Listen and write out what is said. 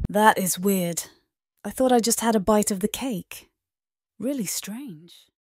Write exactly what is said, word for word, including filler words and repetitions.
That is weird. I thought I just had a bite of the cake. Really strange.